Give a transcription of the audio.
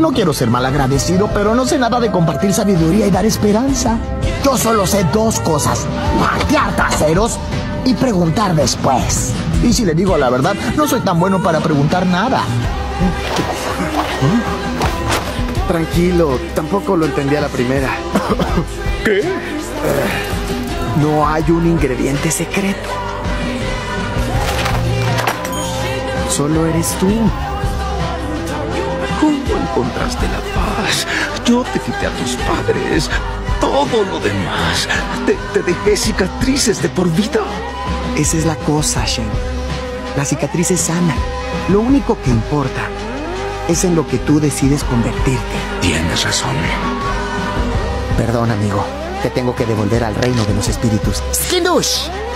No quiero ser malagradecido, pero no sé nada de compartir sabiduría y dar esperanza. Yo solo sé dos cosas: patear traseros y preguntar después. Y si le digo la verdad, no soy tan bueno para preguntar nada. Tranquilo, tampoco lo entendí a la primera. ¿Qué? No hay un ingrediente secreto. Solo eres tú. ¿Cómo encontraste la paz? Yo te quité a tus padres. Todo lo demás. Te dejé cicatrices de por vida. Esa es la cosa, Shen. La cicatriz es sana. Lo único que importa es en lo que tú decides convertirte. Tienes razón. Perdón, amigo. Te tengo que devolver al reino de los espíritus. ¡Skindush!